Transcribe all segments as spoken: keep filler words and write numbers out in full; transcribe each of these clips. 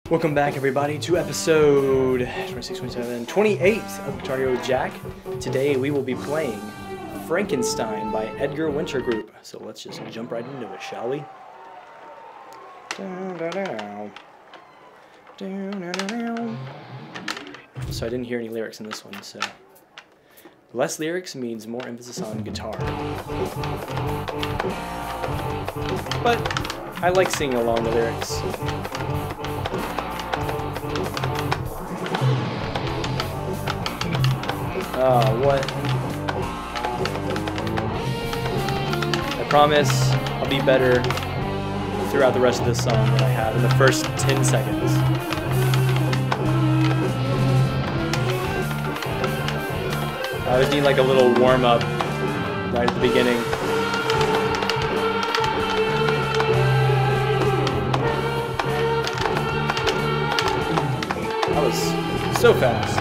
Welcome back, everybody, to episode twenty-six, twenty-seven, twenty-eight of Guitar Hero with Jack. Today we will be playing Frankenstein by Edgar Winter Group. So let's just jump right into it, shall we? So I didn't hear any lyrics in this one, so less lyrics means more emphasis on guitar. But I like singing along the lyrics. Oh, what? I promise I'll be better throughout the rest of this song than I have in the first ten seconds. I always need like a little warm-up right at the beginning. That was so fast.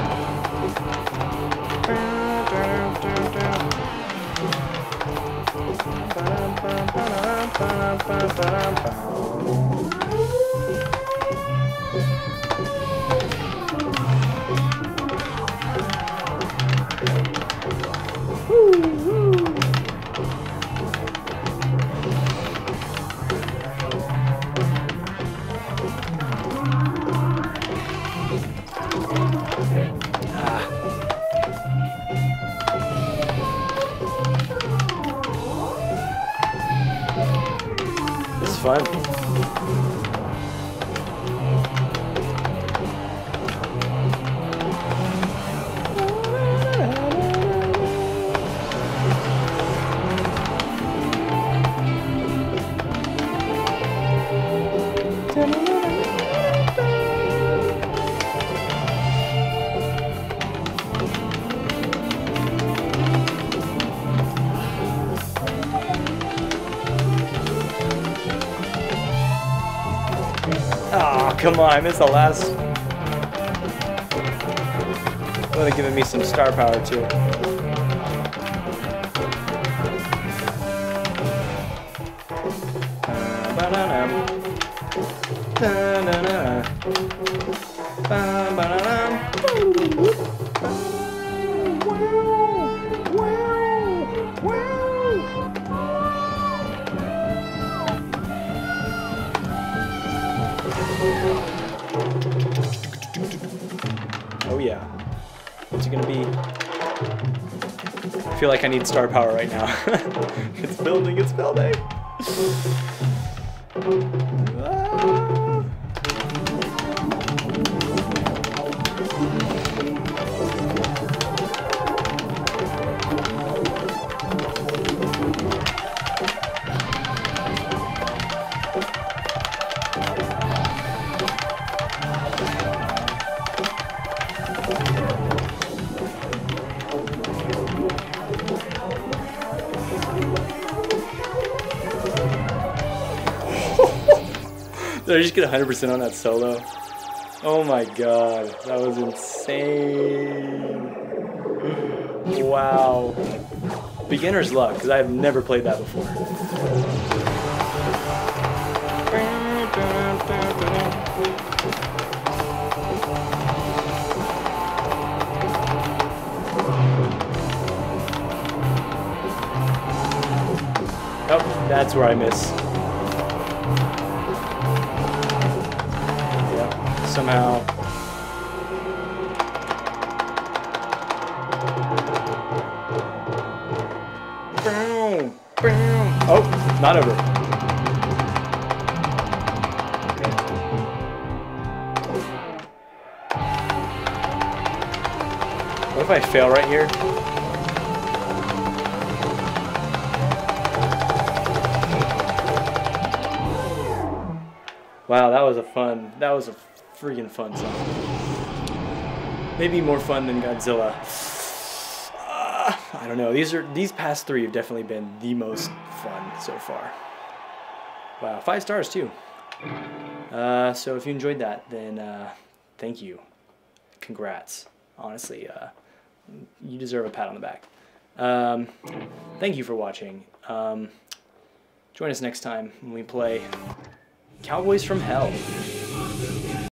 It's fun. Oh, come on, I missed the last. Would have given me some star power too. Oh yeah. What's it gonna be? I feel like I need star power right now. It's building, it's building! Ah. Did I just get one hundred percent on that solo? Oh my god, that was insane. Wow. Beginner's luck, because I have never played that before. Oh, that's where I miss. Somehow. Oh, not over. What if I fail right here? Wow, that was a fun, that was a freaking fun song. Maybe more fun than Godzilla. Uh, I don't know. These are these past three have definitely been the most fun so far. Wow, five stars too. Uh, so if you enjoyed that, then uh, thank you. Congrats. Honestly, uh, you deserve a pat on the back. Um, thank you for watching. Um, join us next time when we play Cowboys from Hell.